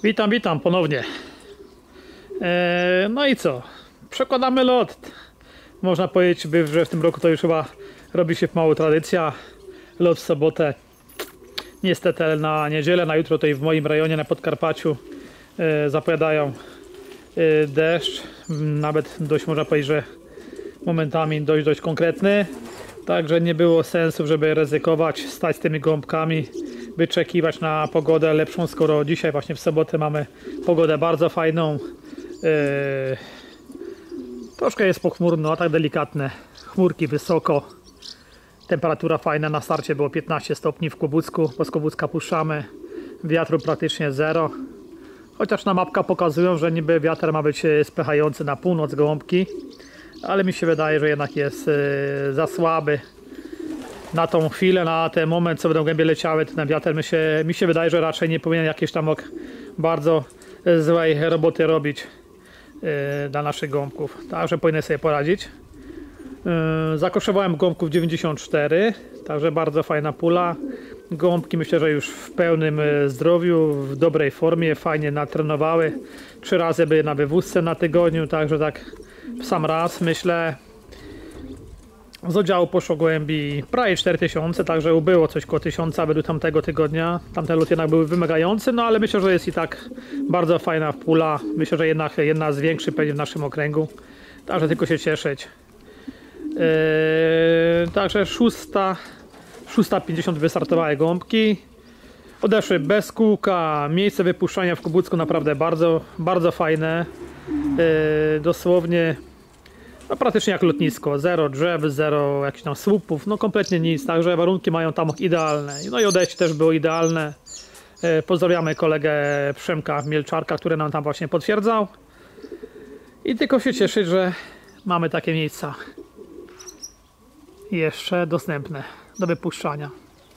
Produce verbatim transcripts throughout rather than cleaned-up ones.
Witam, witam ponownie. Eee, no i co? Przekładamy lot. Można powiedzieć, że w tym roku to już chyba robi się mało tradycja. Lot w sobotę. Niestety na niedzielę, na jutro tutaj w moim rejonie na Podkarpaciu e, zapowiadają e, deszcz. Nawet dość, można powiedzieć, że momentami dość, dość konkretny. Także nie było sensu, żeby ryzykować, stać z tymi gąbkami, wyczekiwać na pogodę lepszą, skoro dzisiaj właśnie w sobotę mamy pogodę bardzo fajną. Yy, troszkę jest pochmurno, a tak delikatne. Chmurki wysoko. Temperatura fajna, na starcie było piętnaście stopni w Kłobucku. Po z Kłobucka puszczamy. Wiatru praktycznie zero. Chociaż na mapkach pokazują, że niby wiatr ma być spychający na północ gołąbki. Ale mi się wydaje, że jednak jest yy, za słaby. Na tą chwilę, na ten moment, co będą głębie leciały, ten wiatr, mi się, mi się wydaje, że raczej nie powinien jakieś tam bardzo złej roboty robić yy, dla naszych gąbków. Także powinien sobie poradzić. Yy, zakoszowałem gąbków dziewięćdziesiąt cztery, także bardzo fajna pula. Gąbki myślę, że już w pełnym zdrowiu, w dobrej formie, fajnie natrenowały. Trzy razy były na wywózce na tygodniu, także tak w sam raz myślę. Z oddziału poszło gołębi prawie cztery tysiące, także ubyło coś koło tysiąca według tamtego tygodnia. Tamte loty jednak były wymagające, no ale myślę, że jest i tak bardzo fajna pula. Myślę, że jednak jedna z większych pewnie w naszym okręgu. Także tylko się cieszyć. Yy, także szósta, szósta pięćdziesiąt wystartowały gąbki. Odeszły bez kółka. Miejsce wypuszczania w Kłobucku naprawdę bardzo, bardzo fajne. Yy, dosłownie no praktycznie jak lotnisko, zero drzew, zero jakichś tam słupów, no kompletnie nic, także warunki mają tam idealne. No i odejście też było idealne. Pozdrawiamy kolegę Przemka Mielczarka, który nam tam właśnie potwierdzał. I tylko się cieszyć, że mamy takie miejsca jeszcze dostępne do wypuszczania.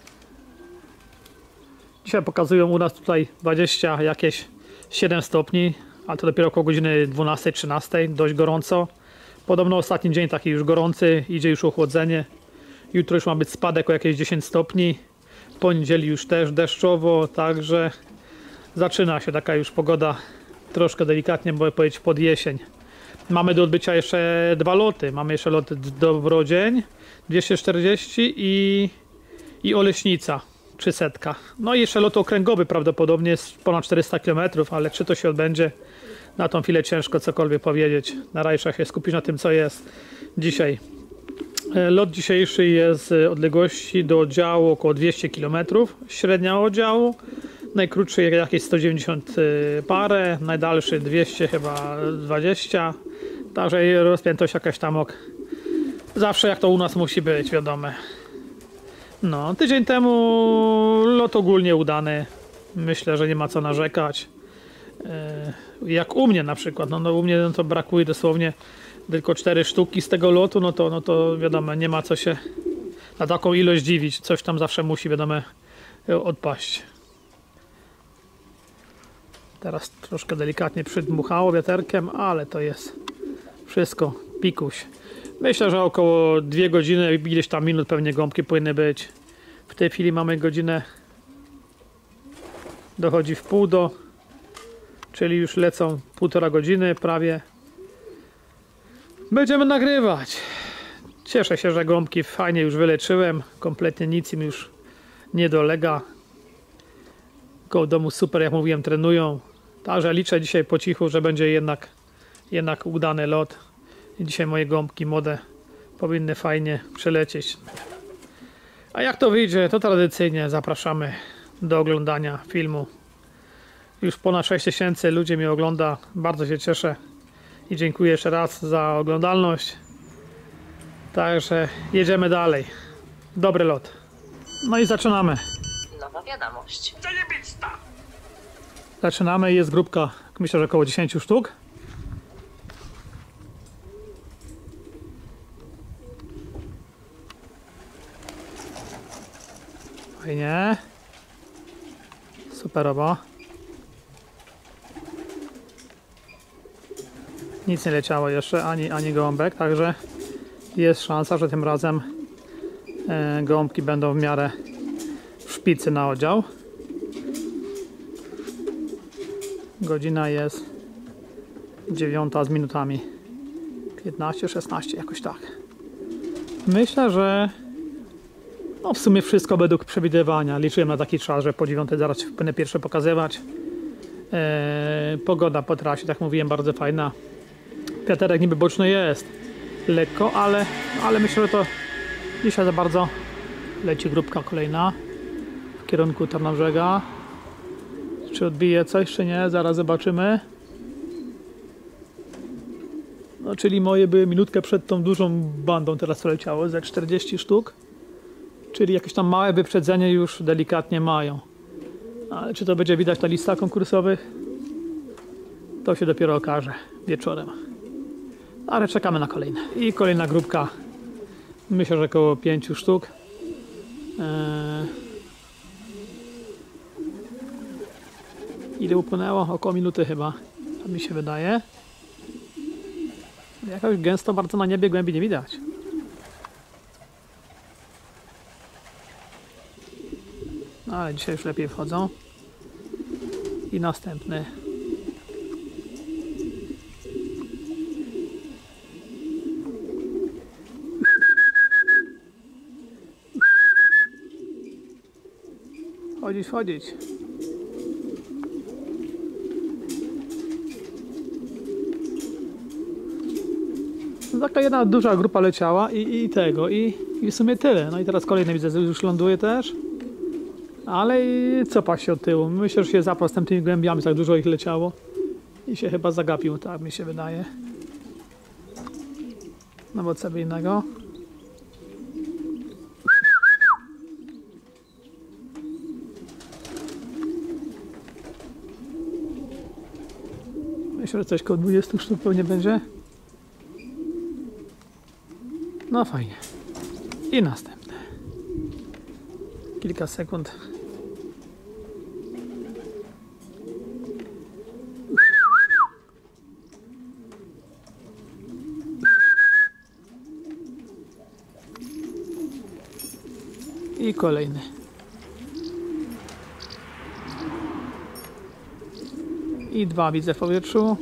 Dzisiaj pokazują u nas tutaj dwadzieścia jakieś siedem stopni, ale to dopiero około godziny dwunastej trzynastej, dość gorąco. Podobno ostatni dzień taki już gorący, idzie już ochłodzenie. Jutro już ma być spadek o jakieś dziesięć stopni. W poniedzieli już też deszczowo, także zaczyna się taka już pogoda troszkę delikatnie, bo powiedzieć pod jesień. Mamy do odbycia jeszcze dwa loty. Mamy jeszcze lot Dobrodzień dwieście czterdzieści i, i Oleśnica trzysta. No i jeszcze lot okręgowy prawdopodobnie jest ponad czterysta kilometrów, ale czy to się odbędzie? Na tą chwilę ciężko cokolwiek powiedzieć. Na razie trzeba się skupić na tym, co jest dzisiaj. Lot dzisiejszy jest odległości do oddziału około dwieście kilometrów. Średnia oddziału. Najkrótszy jakieś sto dziewięćdziesiąt parę. Najdalszy dwieście chyba dwadzieścia. Także rozpiętość jakaś tam ok. Zawsze jak to u nas musi być, wiadomo. No, tydzień temu lot ogólnie udany. Myślę, że nie ma co narzekać. Jak u mnie na przykład, no, no u mnie no to brakuje dosłownie tylko cztery sztuki z tego lotu, no to, no to wiadomo, nie ma co się na taką ilość dziwić, coś tam zawsze musi, wiadomo, odpaść. Teraz troszkę delikatnie przydmuchało wiaterkiem, ale to jest wszystko pikuś. Myślę, że około dwie godziny, ileś tam minut pewnie gąbki powinny być. W tej chwili mamy godzinę, dochodzi w pół do, czyli już lecą półtora godziny prawie. Będziemy nagrywać. Cieszę się, że gąbki fajnie już wyleczyłem. Kompletnie nic im już nie dolega. Koło domu super, jak mówiłem, trenują. Także liczę dzisiaj po cichu, że będzie jednak, jednak udany lot. I dzisiaj moje gąbki młode powinny fajnie przelecieć. A jak to wyjdzie, to tradycyjnie zapraszamy do oglądania filmu. Już ponad sześć tysięcy ludzi mnie ogląda. Bardzo się cieszę i dziękuję jeszcze raz za oglądalność. Także jedziemy dalej. Dobry lot. No i zaczynamy. Nowa wiadomość. Zaczynamy. Jest grupka, myślę, że około dziesięć sztuk. Fajnie. Superowo. Nic nie leciało jeszcze, ani, ani gołąbek, także jest szansa, że tym razem e, gołąbki będą w miarę w szpicy na oddział. Godzina jest dziewiąta z minutami. piętnaście, szesnaście, jakoś tak. Myślę, że no w sumie wszystko według przewidywania. Liczyłem na taki czas, że po dziewiątej zaraz będę pierwsze pokazywać. Eee, pogoda po trasie, tak mówiłem, bardzo fajna. Wiaterek niby boczny jest. Lekko, ale, ale myślę, że to dzisiaj za bardzo. Leci grupka kolejna w kierunku Tarnobrzega. Czy odbije coś, czy nie? Zaraz zobaczymy. No, czyli moje były minutkę przed tą dużą bandą, teraz to leciało, ze czterdzieści sztuk. Czyli jakieś tam małe wyprzedzenie już delikatnie mają. Ale czy to będzie widać na listach konkursowych? To się dopiero okaże wieczorem. Ale czekamy na kolejne. I kolejna grupka. Myślę, że około pięciu sztuk. Eee... Ile upłynęło? Około minuty chyba. Tak mi się wydaje. Jakoś gęsto bardzo na niebie głębi nie widać. No, ale dzisiaj już lepiej wchodzą. I następny. Wchodzić, wchodzić. Taka jedna duża grupa leciała i, i tego, i, i w sumie tyle. No i teraz kolejny widzę, że już ląduje też. Ale i cofa się od tyłu. Myślę, że się zaprał z tymi głębiami, tak dużo ich leciało. I się chyba zagapił, tak mi się wydaje. No bo co by innego. Myślę, że coś koło dwudziestu sztuk pewnie będzie. No fajnie. I następne. Kilka sekund. I kolejny. I dwa widzę w powietrzu.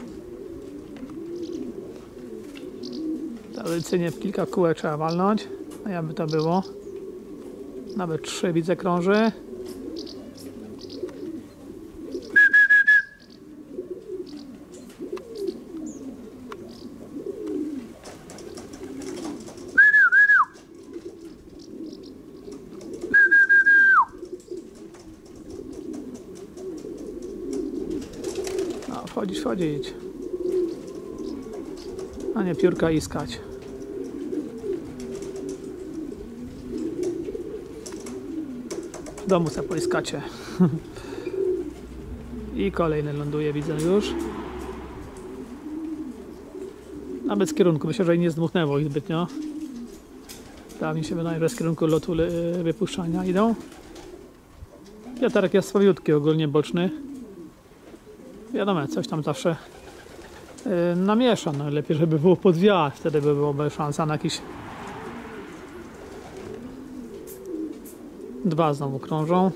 Tradycyjnie w kilka kółek trzeba walnąć. A jakby to było. Nawet trzy widzę krąży. No, wchodzić, wchodzić. A nie piórka iskać. W domu sobie poiskacie. I kolejny ląduje, widzę już. Nawet z kierunku, myślę, że nie zdmuchnęło ich zbytnio. Tak mi się wydaje, że z kierunku lotu wypuszczania idą. Wiaterek jest słabiutki, ogólnie boczny. Wiadomo, coś tam zawsze yy, namiesza. No, lepiej, żeby było pod wiatr, wtedy by byłoby szansa na jakiś. Dwa znowu krążą.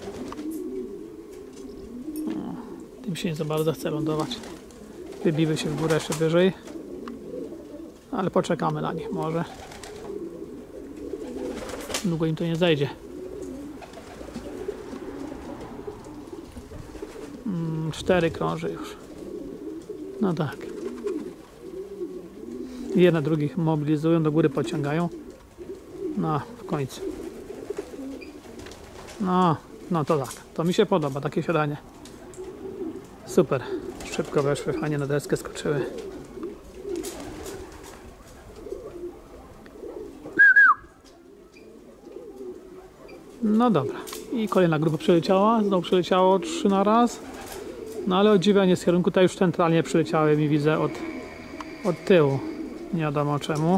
O, tym się nie za bardzo chce lądować. Wybiły się w górę jeszcze wyżej. Ale poczekamy na nich może. Długo im to nie zejdzie. Mm, cztery krąży już. No tak. Jedne drugich mobilizują, do góry pociągają. No, w końcu. No, no to tak. To mi się podoba, takie siadanie. Super. Szybko weszły, fajnie na deskę skoczyły. No dobra. I kolejna grupa przyleciała. Znowu przyleciało trzy na raz. No ale o dziwienie z kierunku tutaj już centralnie przyleciały mi, widzę, od, od tyłu. Nie wiadomo czemu.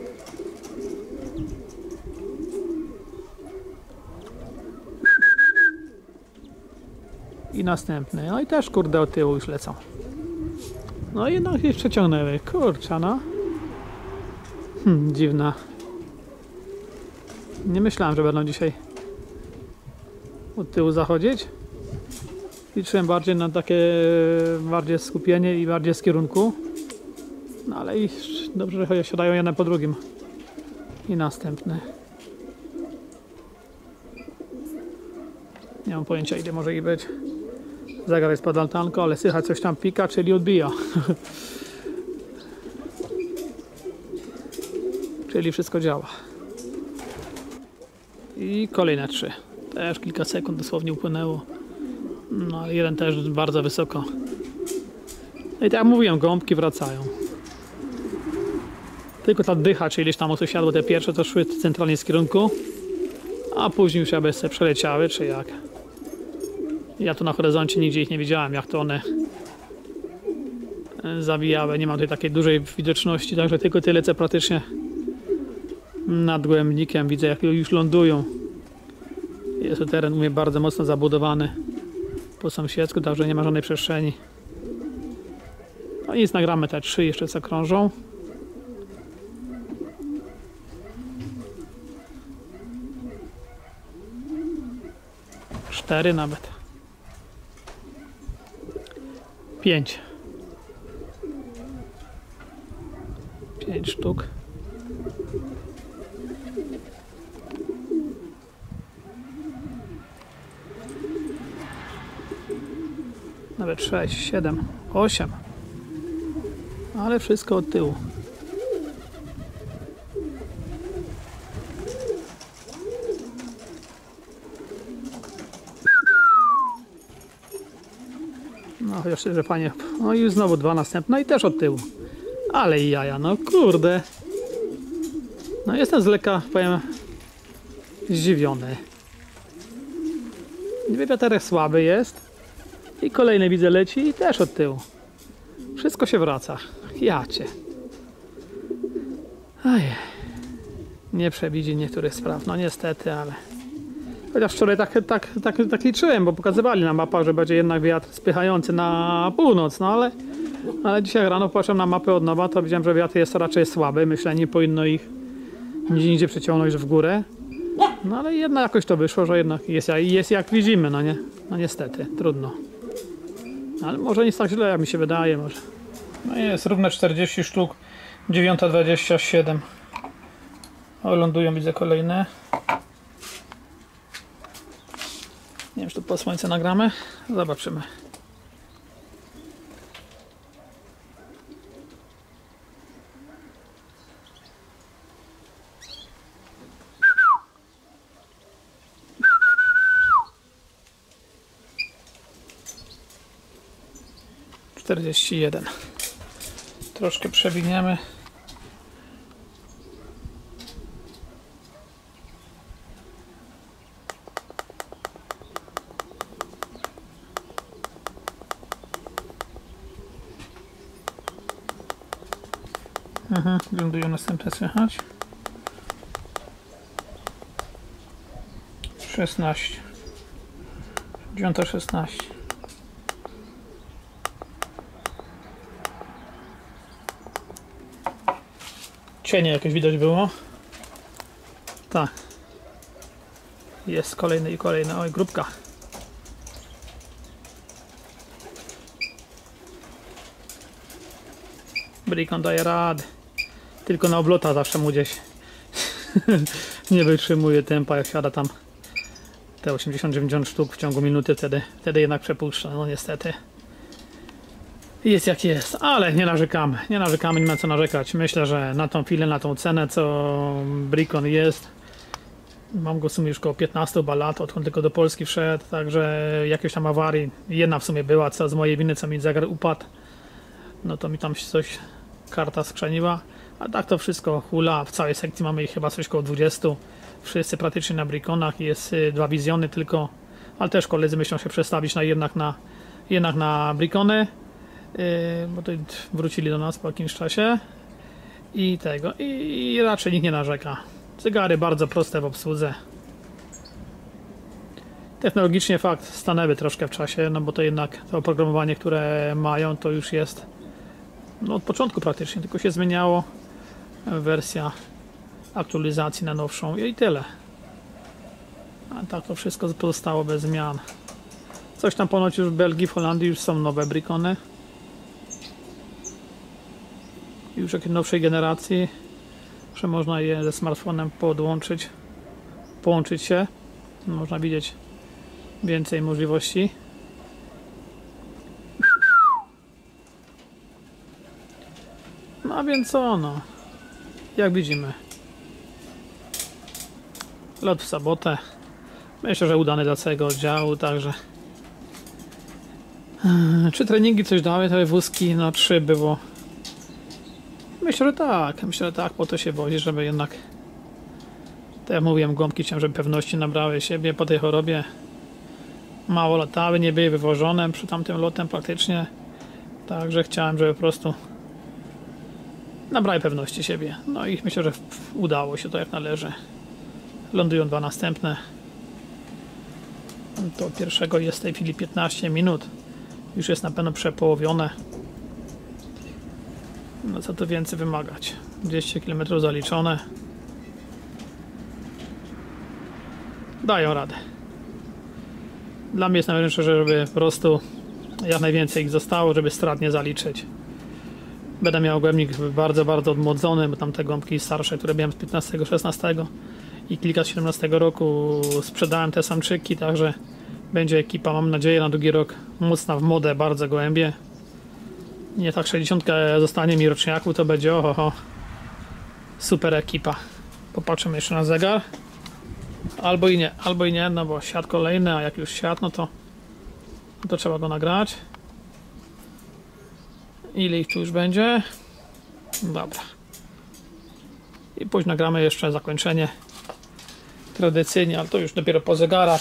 I następny. No i też kurde od tyłu już lecą. No i jednak ich przeciągnęły. Kurczę, no. Hmm, dziwna. Nie myślałem, że będą dzisiaj od tyłu zachodzić. Liczyłem bardziej na takie bardziej skupienie i bardziej z kierunku. No ale i dobrze, że siadają jeden po drugim. I następny. Nie mam pojęcia, ile może ich być. Zegar jest pod altanką, ale słychać coś tam pika, czyli odbija. Czyli wszystko działa. I kolejne trzy. Też kilka sekund dosłownie upłynęło. No ale jeden też bardzo wysoko. No i tak jak mówiłem, gąbki wracają. Tylko ta dycha, czyli ileś tam osób siadło, te pierwsze to szły centralnie z kierunku, a później już jakby sobie przeleciały, czy jak. Ja tu na horyzoncie nigdzie ich nie widziałem, jak to one zawijały. Nie mam tutaj takiej dużej widoczności, także tylko tyle, co praktycznie nad głębnikiem widzę, jak już lądują. Jest to teren u mnie bardzo mocno zabudowany po sąsiedzku, także nie ma żadnej przestrzeni. No nic, nagramy te trzy jeszcze, co krążą. Cztery nawet. Pięć. Pięć sztuk. Nawet sześć, siedem, osiem. Ale wszystko od tyłu. No chociaż że panie. No i znowu dwa następne i też od tyłu. Ale i jaja, no kurde. No jestem z lekka, powiem, zdziwiony. Niby wiaterek słaby jest. I kolejny widzę leci i też od tyłu. Wszystko się wraca. Jacie. Aj. Nie przewidzi niektórych spraw. No niestety, ale... Chociaż wczoraj tak, tak, tak, tak liczyłem, bo pokazywali na mapach, że będzie jednak wiatr spychający na północ, no ale... Ale dzisiaj rano patrzyłem na mapę od nowa, to widziałem, że wiatr jest raczej słaby. Myślę, nie powinno ich nigdzie, nigdzie przeciągnąć w górę. No ale jednak jakoś to wyszło, że jednak jest, jest jak widzimy, no nie? No niestety, trudno. Ale może nie jest tak źle, jak mi się wydaje, może. No jest równe czterdzieści sztuk, dziewiąta dwadzieścia siedem. O, lądują, widzę kolejne. Nie wiem, czy tu po słońce nagramy. Zobaczymy. czterdzieści jeden. Troszkę przewiniemy. Aha, lądują następne, słychać. szesnaście. dziewiąta szesnaście. Cienie jakieś widać było. Tak. Jest kolejny i kolejny. Oj, grupka. Brikon daje radę. Tylko na oblota zawsze mu gdzieś nie wytrzymuje tempa, jak siada tam te osiemdziesiąt dziewięćdziesiąt sztuk w ciągu minuty, wtedy, wtedy jednak przepuszcza. No niestety. Jest jak jest, ale nie narzekamy, nie narzekamy, nie ma co narzekać. Myślę, że na tą chwilę, na tą cenę, co Brikon jest, mam go w sumie już około piętnaście lat, odkąd tylko do Polski wszedł, także jakieś tam awarii, jedna w sumie była, co z mojej winy, co mi zegar upadł, no to mi tam coś karta skrzeniła, a tak to wszystko hula, w całej sekcji mamy ich chyba coś około dwadzieścia, wszyscy praktycznie na Brikonach, jest dwa wizjony tylko, ale też koledzy myślą się przestawić na jednak na, jednak na Brikony. Yy, bo to wrócili do nas po jakimś czasie i tego, i, i raczej nikt nie narzeka. Zegary bardzo proste w obsłudze. Technologicznie fakt stanęły troszkę w czasie, no bo to jednak to oprogramowanie, które mają, to już jest no, od początku praktycznie, tylko się zmieniało wersja aktualizacji na nowszą i tyle. A tak to wszystko pozostało bez zmian. Coś tam ponoć już w Belgii, w Holandii już są nowe Bricony. Już jakiej nowszej generacji, że można je ze smartfonem podłączyć, połączyć się. Można widzieć więcej możliwości. No a więc co, no, jak widzimy, lot w sobotę. Myślę, że udany dla całego oddziału, także czy treningi coś dały, te wózki? No trzy było. Myślę, że tak, myślę, że tak, po to się wozi, żeby jednak, tak jak mówiłem, gąbki chciałem, żeby pewności nabrały siebie po tej chorobie. Mało latały, nie były wywożone przy tamtym lotem praktycznie, także chciałem, żeby po prostu nabrały pewności siebie. No i myślę, że udało się to jak należy. Lądują dwa następne. To pierwszego jest w tej chwili piętnaście minut. Już jest na pewno przepołowione. No co tu więcej wymagać? dwieście kilometrów zaliczone. Dają radę. Dla mnie jest najważniejsze, żeby po prostu jak najwięcej ich zostało, żeby strat nie zaliczyć. Będę miał głębnik bardzo, bardzo odmłodzony, bo tam te gąbki starsze, które miałem z piętnastego, szesnastego i kilka z siedemnastego roku sprzedałem te samczyki, także będzie ekipa, mam nadzieję, na drugi rok mocna w modę, bardzo gołębie. Nie tak sześćdziesiątka zostanie mi roczniaku, to będzie oho, super ekipa. Popatrzymy jeszcze na zegar. Albo i nie, albo i nie, no bo świat kolejny, a jak już świat, no to, to trzeba go nagrać. Ile ich tu już będzie? Dobra. I później nagramy jeszcze zakończenie tradycyjnie, ale to już dopiero po zegarach.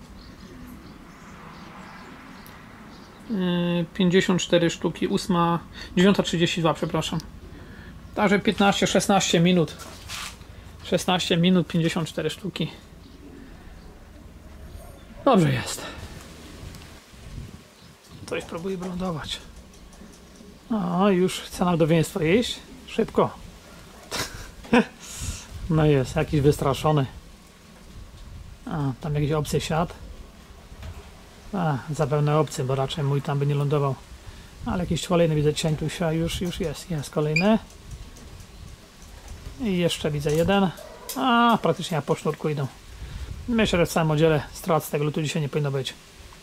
pięćdziesiąt cztery sztuki, ósma, dziewiąta trzydzieści dwa, przepraszam. Także piętnaście szesnaście minut. szesnaście minut, pięćdziesiąt cztery sztuki. Dobrze jest. Coś próbuję wylądować. O, już chce na wdowieństwo iść. Szybko. No jest, jakiś wystraszony. A, tam jakiś obcy siadł. A, zapewne obcy, bo raczej mój tam by nie lądował. Ale jakiś kolejny widzę cień tu się już, już jest, jest kolejny. I jeszcze widzę jeden. A, praktycznie jak po sznurku idą. Myślę, że w całym oddziale strat z tego lotu dzisiaj nie powinno być.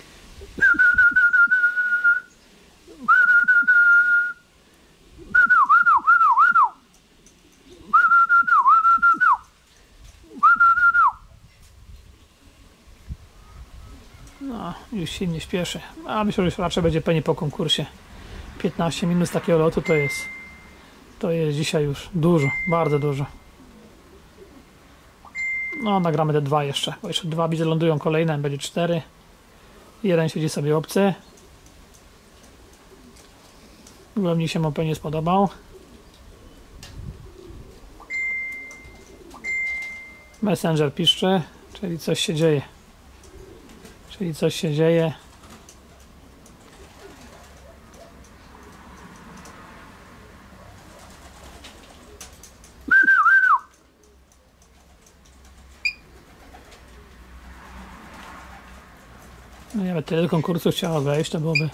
No, już się nie śpieszy. A myślę, że raczej będzie pewnie po konkursie. piętnaście minut z takiego lotu to jest to jest dzisiaj już dużo, bardzo dużo. No, nagramy te dwa jeszcze, bo jeszcze dwa widzę lądują kolejne, będzie cztery. Jeden siedzi sobie obcy. Głębnik się mu pewnie spodobał. Messenger piszczy, czyli coś się dzieje. Czyli coś się dzieje. No ja tyle konkursów chciała wejść, to byłoby...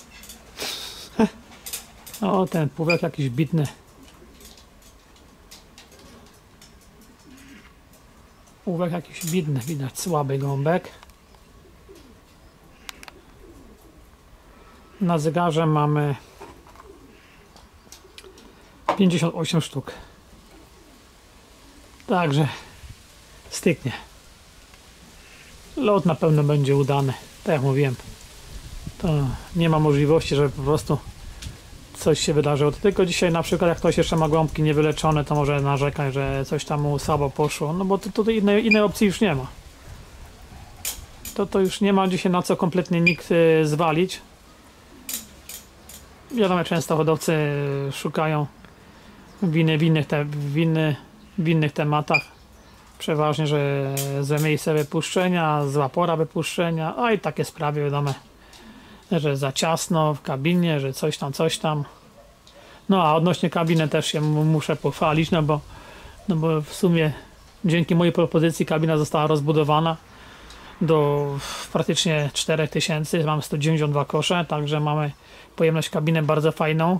O, ten półek jakiś bitny. Półek jakiś bitny, widać słaby gąbek. Na zegarze mamy pięćdziesiąt osiem sztuk. Także styknie. Lot na pewno będzie udany. Tak jak mówiłem, to nie ma możliwości, żeby po prostu coś się wydarzyło. To tylko dzisiaj na przykład jak ktoś jeszcze ma gąbki niewyleczone, to może narzekać, że coś tam mu słabo poszło. No bo to, to innej, innej opcji już nie ma. To, to już nie ma dzisiaj na co kompletnie nikt y, zwalić. Wiadomo, często hodowcy szukają winy w innych, te, winy w innych tematach. Przeważnie, że złe miejsce wypuszczenia, zła pora wypuszczenia, a i takie sprawy wiadomo, że za ciasno w kabinie, że coś tam, coś tam. No a odnośnie kabiny też się muszę pochwalić, no bo, no bo w sumie dzięki mojej propozycji kabina została rozbudowana. do praktycznie czterech tysięcy, mamy sto dziewięćdziesiąt dwa kosze, także mamy pojemność kabiny bardzo fajną.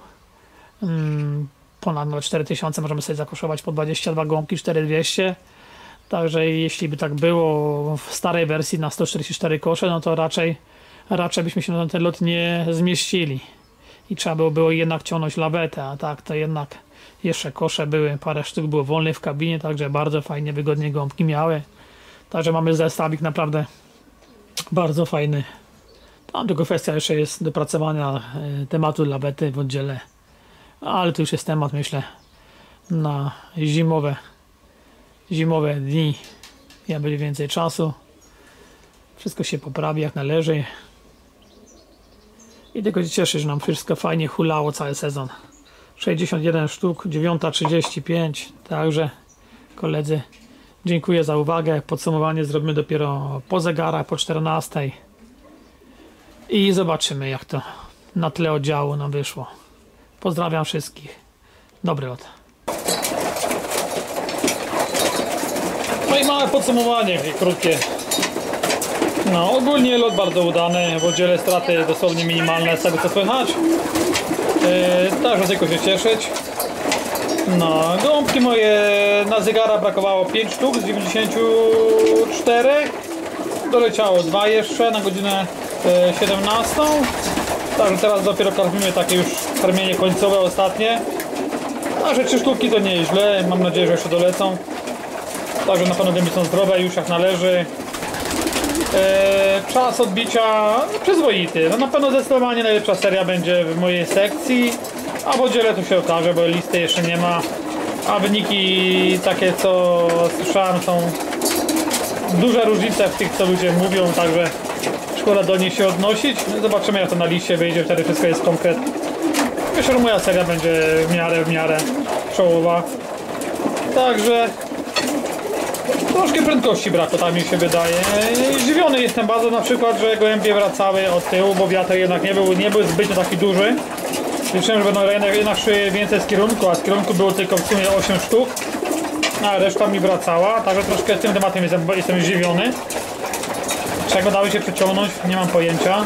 Ponad cztery tysiące możemy sobie zakoszować po dwadzieścia dwa gąbki, cztery tysiące dwieście. Także jeśli by tak było w starej wersji na sto czterdzieści cztery kosze, no to raczej, raczej byśmy się na ten lot nie zmieścili. I trzeba było, było jednak ciągnąć lawetę, a tak to jednak jeszcze kosze były, parę sztuk było wolnych w kabinie, także bardzo fajnie, wygodnie gąbki miały. Także mamy zestawik naprawdę bardzo fajny. Tam tylko kwestia jeszcze jest dopracowania tematu lawety w oddziale. Ale to już jest temat, myślę, na zimowe zimowe dni. Ja będzie więcej czasu. Wszystko się poprawi jak należy. I tylko się cieszę, że nam wszystko fajnie hulało cały sezon. sześćdziesiąt jeden sztuk, dziewięć trzydzieści pięć. Także koledzy, dziękuję za uwagę. Podsumowanie zrobimy dopiero po zegarach, po czternastej. I zobaczymy, jak to na tle oddziału nam wyszło. Pozdrawiam wszystkich. Dobry lot. No i małe podsumowanie, krótkie. No, ogólnie lot bardzo udany, w oddziale straty dosłownie minimalne z tego co słychać. Yy, także tylko się cieszyć. No, gąbki moje na zegara brakowało pięć sztuk z dziewięćdziesięciu czterech. Doleciało dwa jeszcze na godzinę siedemnastą. Także teraz dopiero karmimy takie już karmienie końcowe, ostatnie. A że trzy sztuki to nieźle, mam nadzieję, że jeszcze dolecą. Także na pewno gęby są zdrowe już jak należy. Eee, czas odbicia no, przyzwoity. No, na pewno zdecydowanie najlepsza seria będzie w mojej sekcji. A w oddziale to się okaże, bo listy jeszcze nie ma. A wyniki takie co słyszałem są duże różnice w tych co ludzie mówią, także szkoda do nich się odnosić. Zobaczymy jak to na liście wyjdzie, wtedy wszystko jest konkret. Myślę, że moja seria będzie w miarę, w miarę czołowa. Także troszkę prędkości brakło, tak mi się wydaje. Zdziwiony jestem bardzo na przykład, że gołębie wracały od tyłu, bo wiatr jednak nie był, nie był zbytnio taki duży. Liczyłem, że będą jednak szły więcej z kierunku, a z kierunku było tylko w sumie osiem sztuk. A reszta mi wracała, także troszkę tym tematem jestem, jestem zdziwiony. Czego dały się przeciągnąć, nie mam pojęcia.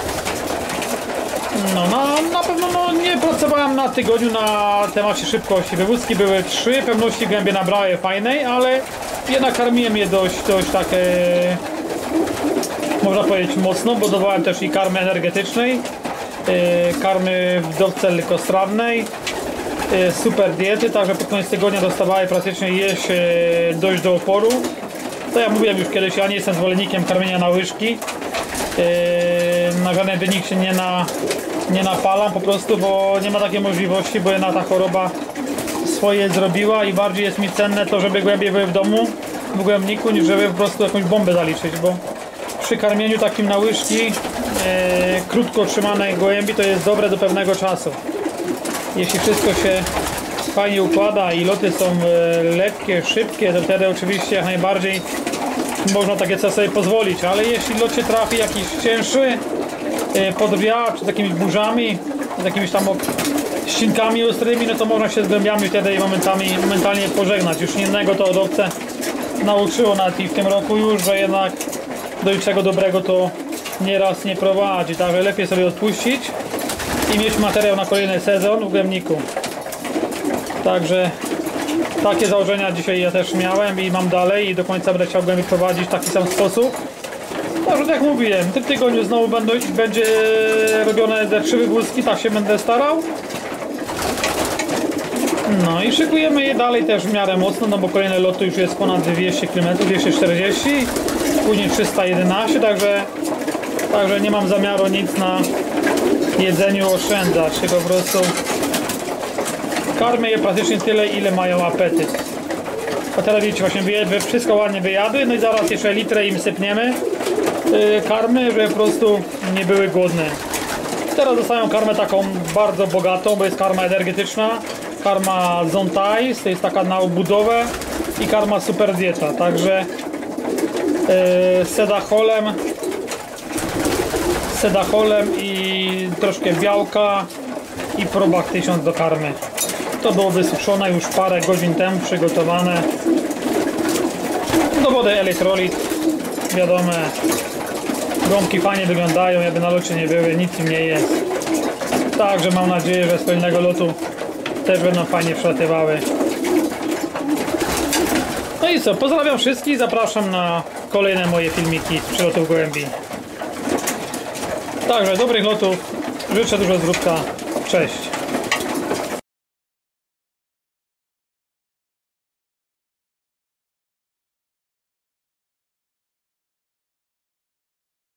No na, na pewno no, nie pracowałem na tygodniu na temacie szybkości. Wywózki były trzy, pewności gębie nabrały fajnej, ale jednak karmiłem je dość, dość tak e, można powiedzieć mocno, bo dawałem też i karmy energetycznej, e, karmy w dawce lekostrawnej, e, super diety, także pod koniec tygodnia dostawały praktycznie jeść e, dość do oporu. To ja mówiłem już kiedyś, ja nie jestem zwolennikiem karmienia na łyżki. Yy, na żaden wynik się nie, na, nie napalam po prostu, bo nie ma takiej możliwości, bo jedna ta choroba swoje zrobiła i bardziej jest mi cenne to, żeby głębiej były w domu, w głębniku, niż żeby po prostu jakąś bombę zaliczyć, bo przy karmieniu takim na łyżki yy, krótko trzymanej gołębi to jest dobre do pewnego czasu. Jeśli wszystko się fajnie układa i loty są e, lekkie, szybkie, to wtedy oczywiście jak najbardziej można takie coś sobie pozwolić, ale jeśli lot się trafi jakiś cięższy, e, pod wiatr, czy z jakimiś burzami, z jakimiś tam ścinkami ostrymi, no to można się z głębiami wtedy momentami, momentalnie pożegnać. Już innego to odowce nauczyło nawet i w tym roku już, że jednak do niczego dobrego to nieraz nie prowadzi, także lepiej sobie odpuścić i mieć materiał na kolejny sezon w głębniku. Także takie założenia dzisiaj ja też miałem i mam dalej i do końca będę chciał głębiej prowadzić w taki sam sposób. Także jak mówiłem, w tym tygodniu znowu będą, będzie robione te trzy wywózki, tak się będę starał. No i szykujemy je dalej też w miarę mocno, no bo kolejne loty już jest ponad dwieście kilometrów, dwieście czterdzieści, później trzysta jedenaście, także, także nie mam zamiaru nic na jedzeniu oszczędzać, tylko po prostu karmię je praktycznie tyle, ile mają apetyt. A teraz wiecie, właśnie wszystko ładnie wyjadły, no i zaraz jeszcze litrę im sypniemy yy, karmy, żeby po prostu nie były głodne. Teraz dostają karmę taką bardzo bogatą, bo jest karma energetyczna, karma Zontais, to jest taka na obudowę i karma super dieta, także yy, sedacholem, sedacholem i troszkę białka i probak tysiąc do karmy. To było wysuszone już parę godzin temu, przygotowane. Do wody elektrolit wiadome. Gąbki fajnie wyglądają, jakby na locie nie były, nic im nie jest. Także mam nadzieję, że z pełnego lotu też będą fajnie przelatywały. No i co, pozdrawiam wszystkich, zapraszam na kolejne moje filmiki z przylotów gołębi. Także dobrych lotów, życzę dużo zdrówka, cześć.